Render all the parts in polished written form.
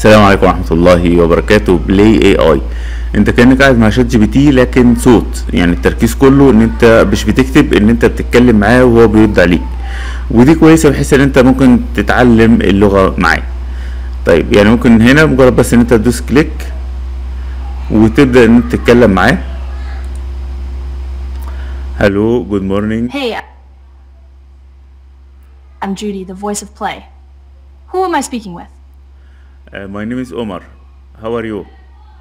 السلام عليكم ورحمة الله وبركاته. بلاي اي اي، انت كأنك قاعد مع شات جي بي تي لكن صوت، يعني التركيز كله ان انت مش بتكتب، ان انت بتتكلم معاه وهو بيرد عليك. ودي كويسة بحيث ان انت ممكن تتعلم اللغة معاه. طيب يعني ممكن هنا مجرد بس ان انت تدوس كليك وتبدأ ان انت تتكلم معاه. هلو، جود مورنينج. Hey, I'm Judy, the voice of Play. Who am I speaking with? ماي نيم از عمر. هاو ار يو؟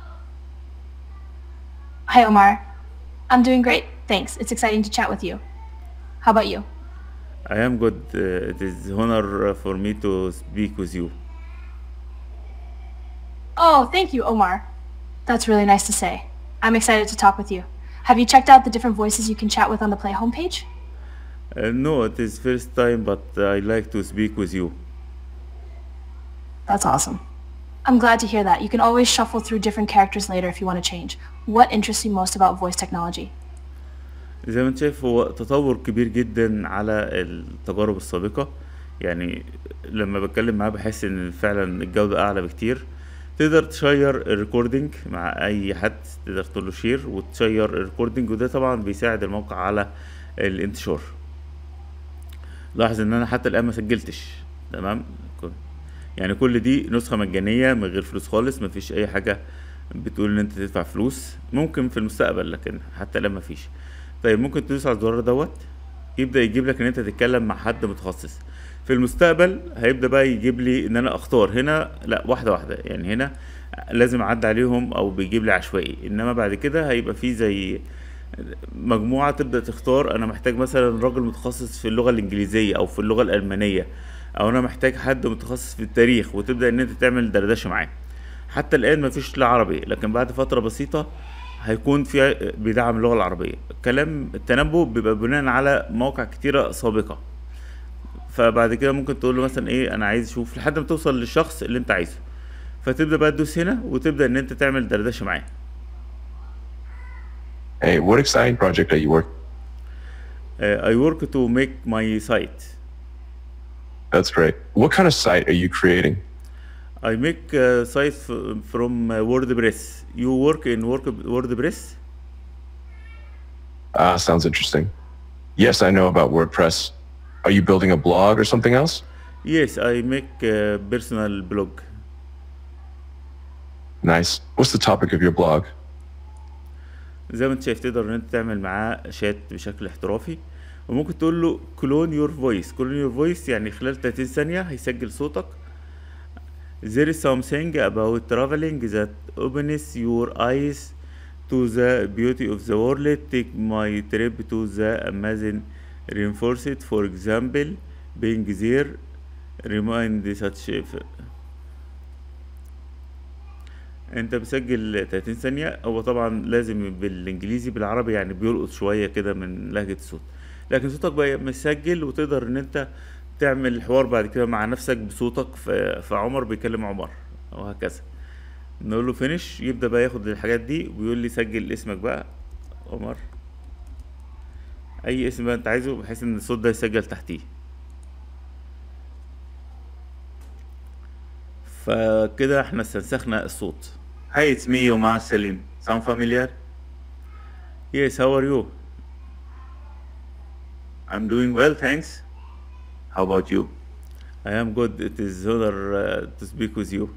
Hi, Omar. I'm doing great, thanks. It's exciting to chat with you. How about you? I am good. It is honor for me to speak with you. Oh, thank you, Omar. That's really nice to say. I'm excited to talk with you. Have you checked out the different voices you can chat with on the Play homepage? No, it is first time, but I like to speak with you. That's awesome. I'm glad to hear that. You can always shuffle through different characters later if you want to change. What interests you most about voice technology? زي ما انت شايف هو تطور كبير جدا على التجارب السابقة. يعني لما بتكلم معاه بحس ان فعلا الجودة اعلى بكتير. تقدر تشير الريكوردينج مع اي حد، تقدر تقول له شير وتشير الريكوردينج، وده طبعا بيساعد الموقع على الانتشار. لاحظ ان انا حتى الان ما سجلتش. تمام. يعني كل دي نسخة مجانية من غير فلوس خالص، مفيش اي حاجة بتقول ان انت تدفع فلوس. ممكن في المستقبل لكن حتى الان مفيش. طيب ممكن تدوس على الزرار دوت، يبدأ يجيب لك ان انت تتكلم مع حد متخصص. في المستقبل هيبدأ بقى يجيب لي ان انا اختار. هنا لا، واحدة واحدة، يعني هنا لازم اعدي عليهم او بيجيب لي عشوائي، انما بعد كده هيبقى في زي مجموعة تبدأ تختار. أنا محتاج مثلا راجل متخصص في اللغة الإنجليزية أو في اللغة الألمانية، أو أنا محتاج حد متخصص في التاريخ، وتبدأ إن أنت تعمل دردشة معاه. حتى الآن مفيش لا عربي، لكن بعد فترة بسيطة هيكون في بيدعم اللغة العربية. كلام التنبؤ بيبقى بناء على مواقع كتيرة سابقة. فبعد كده ممكن تقول له مثلا إيه، أنا عايز أشوف لحد ما توصل للشخص اللي أنت عايزه. فتبدأ بقى تدوس هنا وتبدأ إن أنت تعمل دردشة معاه. Hey, what exciting project are you working? I work to make my site. That's great. What kind of site are you creating? I make sites from WordPress. You work in WordPress? Ah, sounds interesting. Yes, I know about WordPress. Are you building a blog or something else? Yes, I make a personal blog. Nice. What's the topic of your blog? زي ما انت شايف تقدر ان انت تعمل معاه شات بشكل احترافي، وممكن تقول له كلون يور فويس. كلون يور فويس يعني خلال 30 ثانية هيسجل صوتك. There is something about traveling that opens your eyes to the beauty of the world. Take my trip to the Amazon rainforest, for example. Being there remind such. انت بسجل 30 ثانية. هو طبعا لازم بالانجليزي، بالعربي يعني بيلقط شوية كده من لهجة الصوت، لكن صوتك بقى مسجل، وتقدر ان انت تعمل الحوار بعد كده مع نفسك بصوتك. فعمر بيكلم عمر وهكذا. نقول له فينيش، يبدأ بقى ياخد الحاجات دي ويقول لي سجل اسمك بقى عمر، اي اسم بقى انت عايزه، بحيث ان الصوت ده يسجل تحتيه. فكده احنا استنسخنا الصوت. Hi, it's me, Omar Salim. Sound familiar? Yes, how are you? I'm doing well, thanks. How about you? I am good. It is honor to speak with you.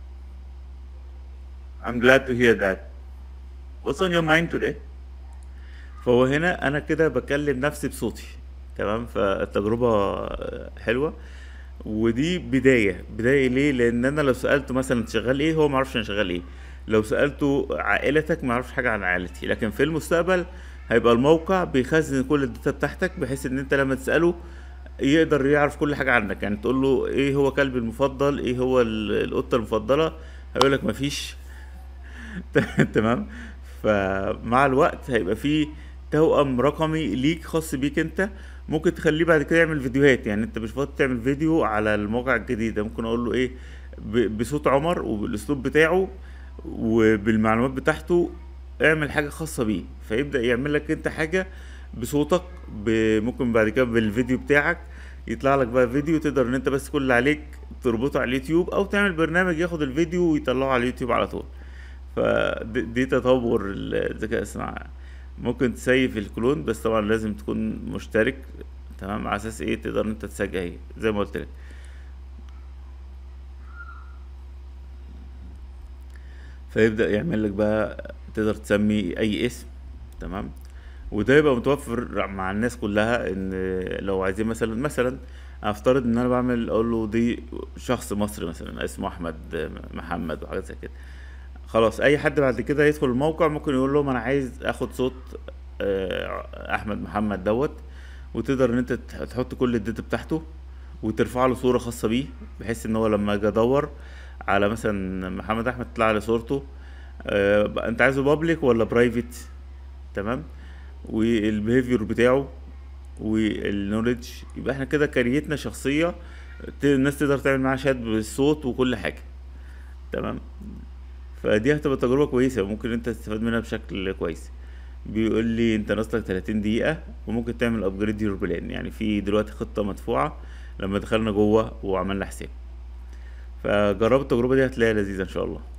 I'm glad to hear that. What's on your mind today? فهو هنا انا كده بكلم نفسي بصوتي. تمام. فالتجربة حلوة، ودي بداية ليه؟ لان انا لو سألته مثلا انت شغال ايه، هو معرفش انا شغال ايه. لو سألته عائلتك معرفش حاجة عن عائلتي. لكن في المستقبل هيبقى الموقع بيخزن كل الداتا بتاعتك، بحيث ان انت لما تسأله يقدر يعرف كل حاجة عنك. يعني تقول له ايه هو كلبي المفضل، ايه هو القطة المفضلة، هيقولك مفيش. تمام. فمع الوقت هيبقى فيه توأم رقمي ليك خاص بيك انت. ممكن تخليه بعد كده يعمل فيديوهات. يعني انت مش فاضي تعمل فيديو على الموقع الجديد ده، ممكن اقول له ايه، بصوت عمر وبالاسلوب بتاعه وبالمعلومات بتاعته اعمل حاجة خاصة بيه. فيبدأ يعمل لك انت حاجة بصوتك. ممكن بعد كده بالفيديو بتاعك يطلع لك بقى فيديو، تقدر ان انت بس كل اللي عليك تربطه على اليوتيوب، او تعمل برنامج ياخد الفيديو ويطلعه على اليوتيوب على طول. فدي تطور الذكاء الصناعي. ممكن تسيف الكلون، بس طبعا لازم تكون مشترك، تمام، على اساس ايه تقدر انت تسجل زي ما قلت لك. فيبدأ يعمل لك بقى، تقدر تسمي اي اسم، تمام، وده يبقى متوفر مع الناس كلها. ان لو عايزين مثلا افترض ان انا بعمل، اقول له دي شخص مصري مثلا اسمه احمد محمد وحاجات زي كده، خلاص اي حد بعد كده يدخل الموقع ممكن يقول لهم انا عايز اخد صوت احمد محمد دوت، وتقدر ان انت تحط كل الداتا بتاعته وترفع له صورة خاصة بيه، بحيث ان هو لما اجي ادور على مثلا محمد احمد تطلع لي صورته. انت عايزه بابليك ولا برايفت، تمام، والبيهيفير بتاعه والنولج. يبقى احنا كده كريتنا شخصية الناس تقدر تعمل معاها شات بالصوت وكل حاجة، تمام. فدي هتبقى تجربة كويسة، وممكن انت تستفاد منها بشكل كويس. بيقول لي انت ناقصلك 30 دقيقة وممكن تعمل ابجريد يور بلان، يعني في دلوقتي خطة مدفوعة لما دخلنا جوه وعملنا حساب. فجربوا التجربة دي هتلاقيها لذيذة ان شاء الله.